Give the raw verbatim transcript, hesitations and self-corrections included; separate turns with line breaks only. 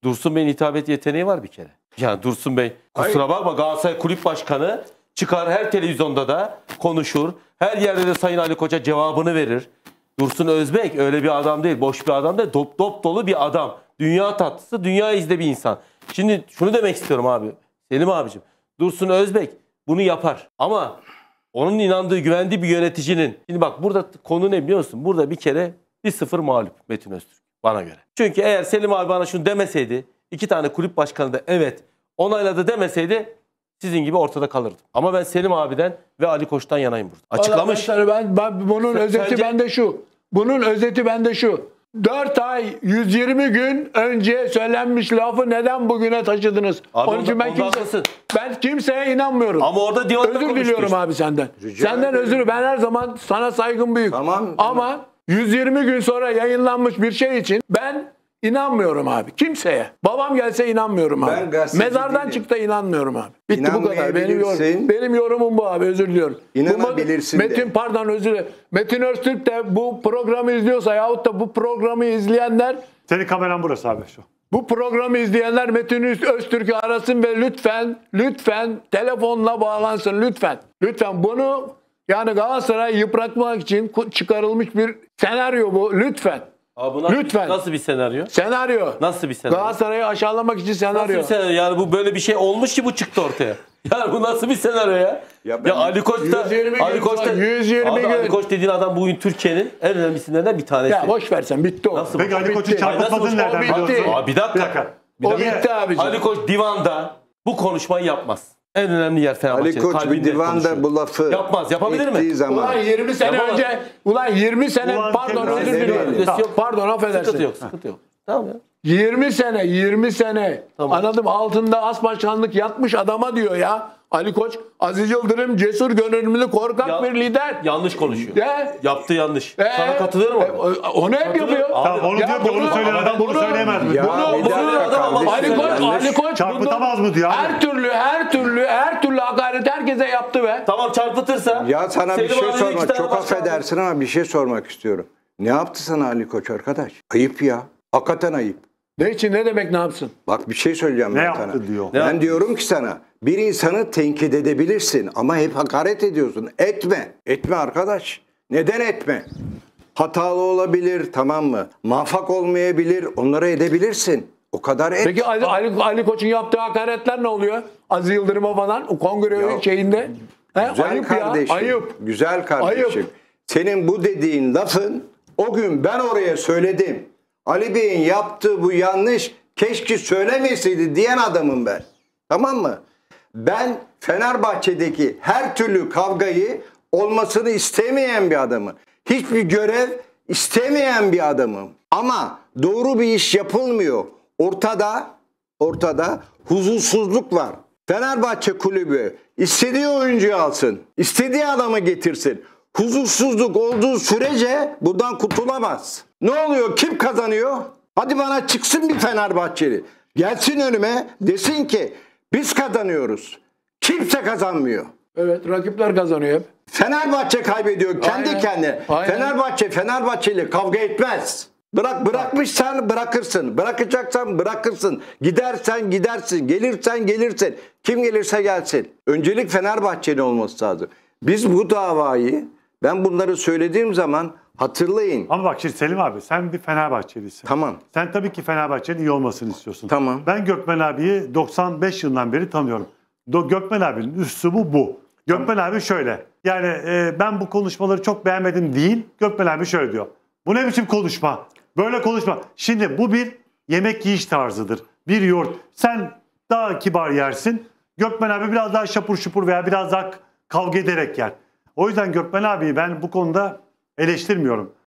Dursun Bey'in hitabet yeteneği var bir kere. Yani Dursun Bey kusura bakma Galatasaray Kulüp Başkanı çıkar her televizyonda da konuşur. Her yerde de Sayın Ali Koç'a cevabını verir. Dursun Özbek öyle bir adam değil. Boş bir adam değil. Dop dop dolu bir adam. Dünya tatlısı, dünya izde bir insan. Şimdi şunu demek istiyorum abi. Selim abicim. Dursun Özbek bunu yapar. Ama onun inandığı, güvendiği bir yöneticinin. Şimdi bak burada konu ne biliyor musun? Burada bir kere bir sıfır mağlup Metin Öztürk bana göre. Çünkü eğer Selim abi bana şunu demeseydi, iki tane kulüp başkanı da evet onayladı demeseydi sizin gibi ortada kalırdım. Ama ben Selim abiden ve Ali Koç'tan yanayım burada. Açıklamış.
Ben, ben, ben bunun Sen, özeti sence... bende şu. Bunun özeti bende şu. dört ay yüz yirmi gün önce söylenmiş lafı neden bugüne taşıdınız?
Abi
Onun için ben, kimse, ben kimseye inanmıyorum.
Ama orada diyorlar
özür diliyorum işte. Abi senden.
Rica
Senden
ederim.
özür. Ben her zaman sana saygım büyük.
Tamam.
Ama
tamam.
yüz yirmi gün sonra yayınlanmış bir şey için ben İnanmıyorum abi. Kimseye. Babam gelse inanmıyorum abi. Mezardan değilim. Çıktı inanmıyorum abi. Bitti bu kadar. Benim, yorum, benim yorumum bu abi. Özür diliyorum.
İnanabilirsin
Metin
de.
pardon özür dilerim. Metin Öztürk de bu programı izliyorsa yahut da bu programı izleyenler.
Senin kameran burası abi şu.
Bu programı izleyenler Metin Öztürk'ü arasın ve lütfen lütfen telefonla bağlansın lütfen. Lütfen bunu yani Galatasaray'ı yıpratmak için çıkarılmış bir senaryo bu. Lütfen.
Abi nasıl,
lütfen.
Nasıl bir senaryo?
Senaryo.
Nasıl bir senaryo?
Galatasaray'ı aşağılamak için senaryo.
Nasıl bir senaryo? Yani bu böyle bir şey olmuş ki bu çıktı ortaya. Yani bu nasıl bir senaryo ya? Ya, ya Ali Koç da Ali Koç da
yüz yirmi gün.
Ali Koç dediğin adam bugün Türkiye'nin en önemli isimlerinden bir tanesi.
Ya boş versen bitti o.
Nasıl Peki Ali Koç'u çarpıtmadın nereden biliyorsun?
Abi bir dakika. Bir dakika. Bir
o bitti abiciğim.
Ali Koç divanda bu konuşmayı yapmaz. En önemli yer Fenerbahçe'nin.
Ali Koç bir divanda konuşuyor. Bu lafı
yapmaz. Yapabilir mi?
Zaman.
Ulan yirmi sene
Yapamaz.
önce ulan yirmi sene
Ulan
pardon özür diliyorum. Pardon affedersin.
Sıkıntı yok. Sıkıntı yok. Tamam ya.
yirmi sene yirmi sene tamam. Anladım altında as başkanlık yatmış adama diyor ya. Ali Koç, Aziz Yıldırım cesur gönüllü korkak ya, bir lider.
Yanlış konuşuyor.
De,
Yaptı yanlış.
E,
Sana katılıyorum
e, onu hep yapıyor.
Tamam onu ya, diyor ki onu söyleyen adam bunu söyleyemez mi?
Ya, bunu, bunu adam Ali Koç, Ali Koç
çarpıtamaz mı diyor?
Her türlü, her türlü, her türlü hakaret herkese yaptı be.
Tamam çarpıtırsa.
Ya sana bir şey sormak, çok affedersin ama bir şey sormak istiyorum. Ne yaptı sana Ali Koç arkadaş? Ayıp ya. Hakikaten ayıp.
Ne için ne demek ne yapsın?
Bak bir şey söyleyeceğim
ne
ben
yaptı
sana.
Diyor.
Ben diyorum ki sana bir insanı tenkit edebilirsin ama hep hakaret ediyorsun. Etme. Etme arkadaş. Neden etme? Hatalı olabilir tamam mı? Muvaffak olmayabilir. Onları edebilirsin. O kadar et.
Peki Ali, Ali, Ali Koç'un yaptığı hakaretler ne oluyor? Aziz Yıldırım'a falan o kongre şeyinde. He?
Güzel
Ayıp
kardeşim.
ya. Ayıp.
Güzel kardeşim.
Ayıp.
Senin bu dediğin lafın o gün ben oraya söyledim. Ali Bey'in yaptığı bu yanlış keşke söylemeseydi diyen adamım ben. Tamam mı? Ben Fenerbahçe'deki her türlü kavgayı olmasını istemeyen bir adamım. Hiçbir görev istemeyen bir adamım. Ama doğru bir iş yapılmıyor. Ortada, ortada huzursuzluk var. Fenerbahçe kulübü istediği oyuncuyu alsın, istediği adamı getirsin. Huzursuzluk olduğu sürece buradan kurtulamaz. Ne oluyor? Kim kazanıyor? Hadi bana çıksın bir Fenerbahçeli. Gelsin önüme desin ki biz kazanıyoruz. Kimse kazanmıyor.
Evet rakipler kazanıyor hep.
Fenerbahçe kaybediyor kendi Aynen. kendine. Aynen. Fenerbahçe Fenerbahçeli kavga etmez. Bırak bırakmışsan bırakırsın. Bırakacaksan bırakırsın. Gidersen gidersin. Gelirsen gelirsin. Kim gelirse gelsin. Öncelik Fenerbahçeli olması lazım. Biz bu davayı ben bunları söylediğim zaman hatırlayın.
Ama bak şimdi Selim abi sen bir Fenerbahçelisin.
Tamam.
Sen tabii ki Fenerbahçe'nin iyi olmasını istiyorsun.
Tamam.
Ben Gökmen abiyi doksan beş yılından beri tanıyorum. Do Gökmen abinin üslubu bu. Gökmen tamam. abi şöyle. Yani e, ben bu konuşmaları çok beğenmedim değil. Gökmen abi şöyle diyor. Bu ne biçim konuşma? Böyle konuşma. Şimdi bu bir yemek yiyiş tarzıdır. Bir yoğurt. Sen daha kibar yersin. Gökmen abi biraz daha şapur şupur veya biraz daha kavga ederek yer. O yüzden Gökmen abiyi ben bu konuda eleştirmiyorum.